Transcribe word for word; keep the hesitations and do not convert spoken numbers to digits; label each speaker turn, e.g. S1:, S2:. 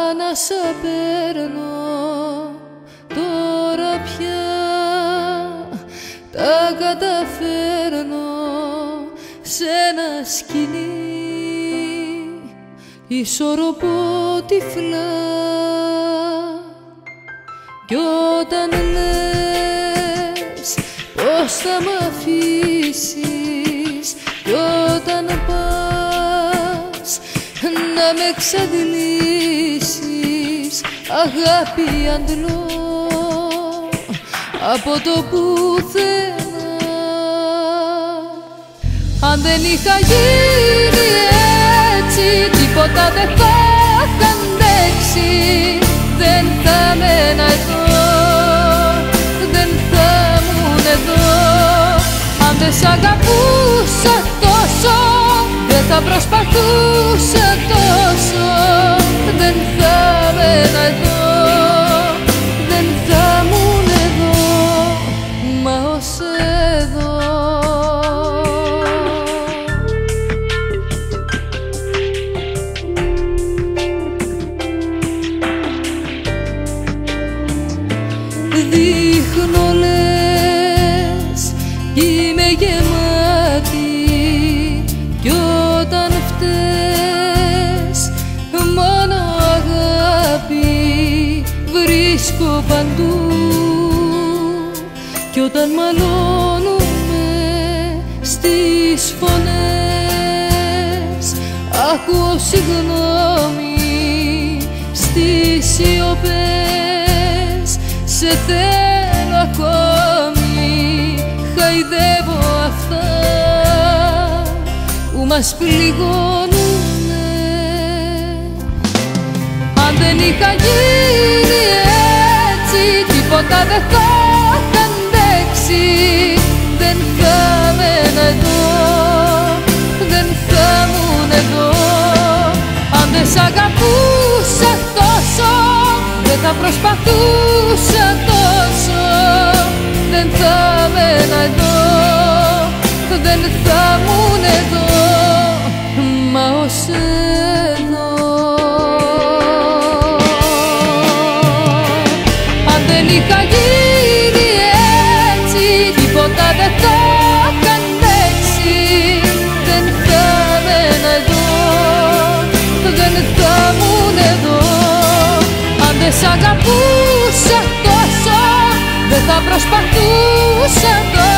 S1: Ανάσα παίρνω τώρα πια, τα καταφέρνω σε ένα σκηνή, ισορροπώ τυφλά. Κι όταν λες πως θα μ' αφήσεις, κι όταν πας να με εξαντλήσεις, αγάπη αντλώ από το πουθενά. Αν δεν είχα γίνει έτσι, τίποτα δεν θα είχα αντέξει. Δεν θα μένα εδώ, δεν θα ήμουν εδώ. Αν δεν σ' αγαπούσα τόσο, δεν θα προσπαθούσα τόσο. Δεν θα μένα εδώ, δεν θα ήμουν εδώ, μα ως εδώ. Δείχνω λες κι είμαι γεμάτη, κι όταν φταίς μόνο αγάπη βρίσκω παντού. Κι όταν μαλώνουμε στις φωνές, ακούω συγγνώμη στις σιωπές. Σε θέλω ακόμη, χαϊδεύω αυτά που μας πληγώνουνε. Αν δεν είχα γίνει έτσι, τίποτα δεν θα είχα αντέξει. Δεν θα έμενα εδώ, δεν θα ήμουν εδώ. Αν δεν σ' αγαπούσα τόσο, δεν θα προσπαθούσα τόσο. Δεν θα έμενα εδώ, δεν θα ήμουν εδώ, μα ως εδώ. Αν δεν είχα γίνει έτσι, τίποτα δεν θα είχα αντέξει. Δεν θα έμενα εδώ, δεν θα ήμουν εδώ. Αν δεν σ' αγαπούσα τόσο, δεν θα προσπαθούσα τόσο.